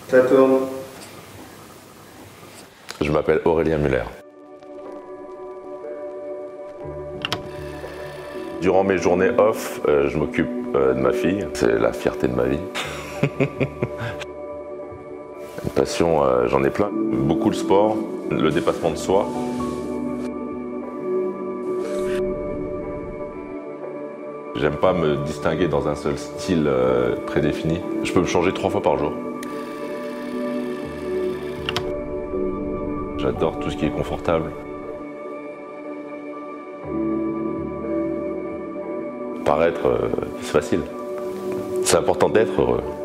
Ça tourne. Je m'appelle Aurélien Muller. Durant mes journées off, je m'occupe de ma fille. C'est la fierté de ma vie. Une passion, j'en ai plein. Beaucoup le sport, le dépassement de soi. J'aime pas me distinguer dans un seul style prédéfini. Je peux me changer 3 fois par jour. J'adore tout ce qui est confortable. Paraître, c'est facile. C'est important d'être heureux.